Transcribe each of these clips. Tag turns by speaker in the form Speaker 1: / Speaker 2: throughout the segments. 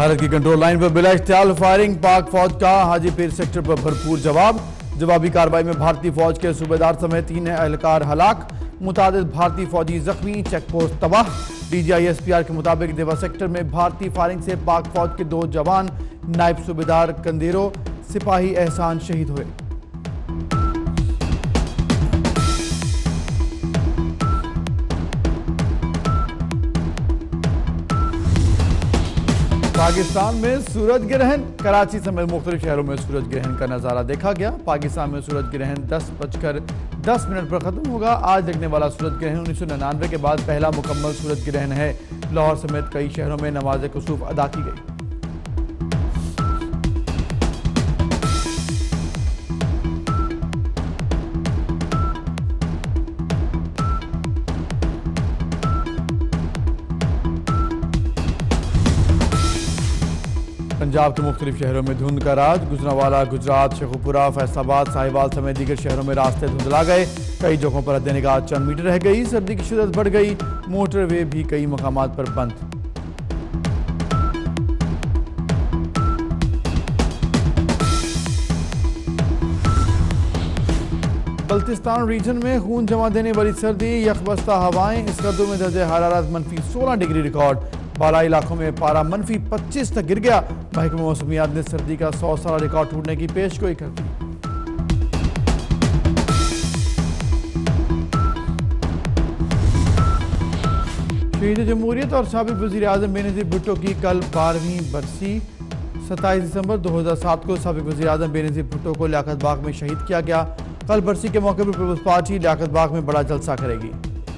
Speaker 1: भारत की control line पर बिला इख्तियार फायरिंग, पाक फौज का हाजीपीर सेक्टर पर भरपूर जवाबी कार्रवाई में भारतीय फौज के सूबेदार समेत 3 एहलकार हलाक, मुतादिद भारतीय फौजी जख्मी, चेक पोस्ट तबाह। DGI-SPR के मुताबिक देवा सेक्टर में भारतीय फायरिंग से पाक फौज के 2 जवान, नायब सूबेदार कंदेरो, सिपाही एहसान शहीद हुए। पाकिस्तान में सूरज ग्रहण, कराची समेत मुख्तलिफ शहरों में सूरज ग्रहण का नज़ारा देखा गया। पाकिस्तान में सूरज ग्रहण 10:10 पर ख़त्म होगा। आज लगने वाला सूरज ग्रहण 1999 के बाद पहला मुकम्मल सूरज ग्रहण है। लाहौर समेत कई शहरों में नमाज कुसूफ अदा की गई। पंजाब के मुख्तलिफ शहरों में धुंध का राज, गुजरांवाला, गुजरात, शेखुपुरा, फैसलाबाद, साहिवाल समेत दीगर शहरों में रास्ते धुंधला गए। कई जगहों पर हद निगाह चंद मीटर रह गई। सर्दी की शिद्दत बढ़ गई। मोटरवे भी कई मकामात पर बंद। बल्तिस्तान रीजन में खून जमा देने वाली सर्दी, यकबस्ता हवाएं, इस गर्दों में दर्जे हरारत -16 डिग्री रिकॉर्ड। बालाई इलाकों में पारा -25 तक गिर गया। महकमा मौसमियात ने सर्दी का 100 साल रिकॉर्ड टूटने की पेशगोई कर दी। शहीद जमहूरियत और साबिक वज़ीर आज़म बेनज़ीर भुट्टो की कल 12वीं बरसी। 27 दिसंबर 2007 को साबिक वज़ीर आज़म बेनज़ीर भुट्टो को लियाकत बाग में शहीद किया गया। कल बरसी के मौके पर पीपल्स पार्टी लियाकत बाग में बड़ा जलसा करेगी।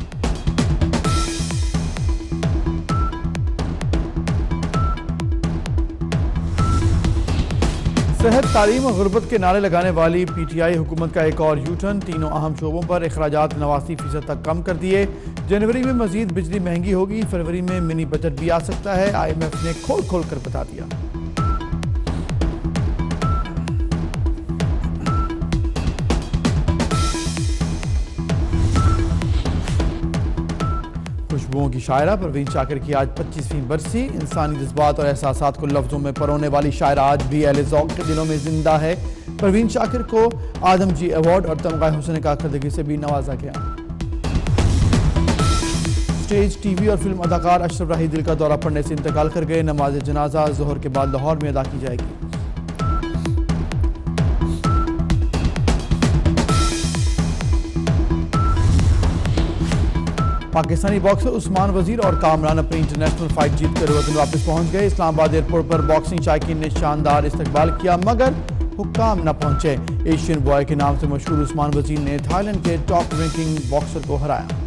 Speaker 1: सेहत, तालीम और गुर्बत के नारे लगाने वाली PTI हुकूमत का एक और यूटर्न। तीनों अहम शोबों पर अखराजात 89% तक कम कर दिए। जनवरी में मजीद बिजली महंगी होगी। फरवरी में मिनी बजट भी आ सकता है। IMF ने खोल कर बता दिया। खुशबुओं की शायरा परवीन शाकिर की आज 25वीं बरसी। इंसानी जज्बात और एहसासात को लफ्जों में परोने वाली शायरा आज भी अहले ज़ौक़ के दिलों में जिंदा है। परवीन शाकिर को आदमजी अवार्ड और तमगा हुस्न कारकर्दगी से भी नवाजा गया। स्टेज, TV और फिल्म अदाकार अशरफ राही दिल का दौरा पड़ने से इंतकाल कर गए। नमाज जनाजा ज़ोहर के बाद लाहौर में अदा की जाएगी। पाकिस्तानी बॉक्सर उस्मान वजीर और कामरान अपनी इंटरनेशनल फाइट जीत कर वतन वापस पहुंच गए। इस्लामाबाद एयरपोर्ट पर बॉक्सिंग शायकीन ने शानदार इस्तकबाल किया, मगर हुक्काम न पहुंचे। एशियन बॉय के नाम से मशहूर उस्मान वजीर ने थाईलैंड के टॉप रैंकिंग बॉक्सर को हराया।